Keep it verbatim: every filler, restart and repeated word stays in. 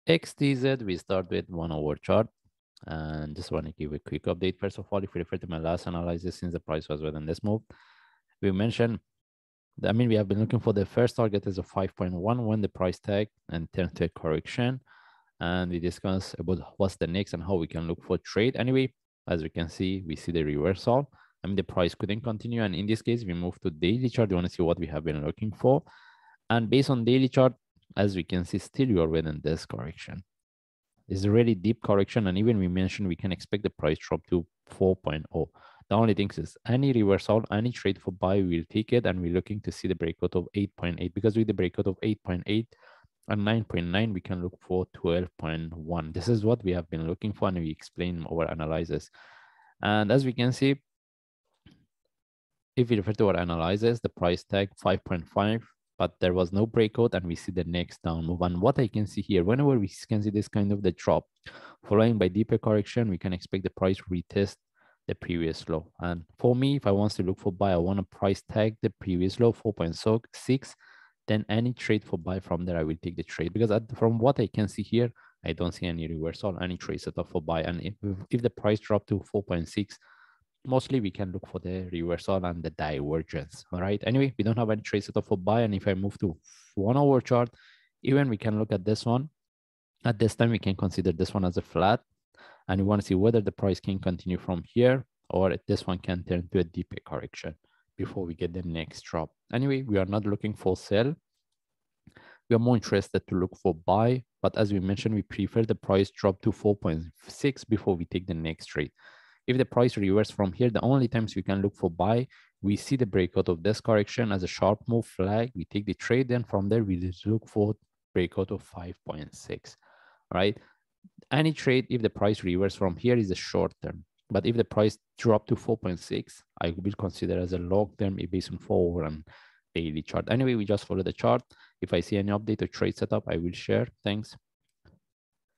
X T Z, we start with one hour chart. And just want to give a quick update. First of all, if you refer to my last analysis, since the price was within this move, we mentioned, I mean, we have been looking for the first target as a five point one when the price tag and turn to a correction. And we discussed about what's the next and how we can look for trade. Anyway, as we can see, we see the reversal. I mean, the price couldn't continue. And in this case, we move to daily chart. You want to see what we have been looking for. And based on daily chart, as we can see, still you are within this correction. It's a really deep correction, and even we mentioned we can expect the price drop to four point zero. The only thing is any reversal, any trade for buy, we'll take it, and we're looking to see the breakout of eight point eight, because with the breakout of eight point eight and nine point nine, we can look for twelve point one. This is what we have been looking for, and we explain our analysis. And as we can see, if we refer to our analysis, the price tag five point five, but there was no breakout, and we see the next down move. And what I can see here, whenever we can see this kind of the drop following by deeper correction, we can expect the price retest the previous low. And for me, if I want to look for buy, I want to price tag the previous low four point six. Then any trade for buy from there, I will take the trade, because at, from what I can see here, I don't see any reversal, any trade setup for buy. And if, if the price drop to four point six, mostly we can look for the reversal and the divergence. All right. Anyway, we don't have any trade setup for buy. And if I move to one hour chart, even we can look at this one. At this time, we can consider this one as a flat. And we want to see whether the price can continue from here, or this one can turn to a deeper correction before we get the next drop. Anyway, we are not looking for sell. We are more interested to look for buy. But as we mentioned, we prefer the price drop to four point six before we take the next trade. If the price reverses from here, the only times we can look for buy, we see the breakout of this correction as a sharp move flag. We take the trade, then from there, we just look for breakout of five point six, right? Any trade, if the price reverses from here, is a short term. But if the price drop to four point six, I will consider as a long term based on four and daily chart. Anyway, we just follow the chart. If I see any update or trade setup, I will share. Thanks.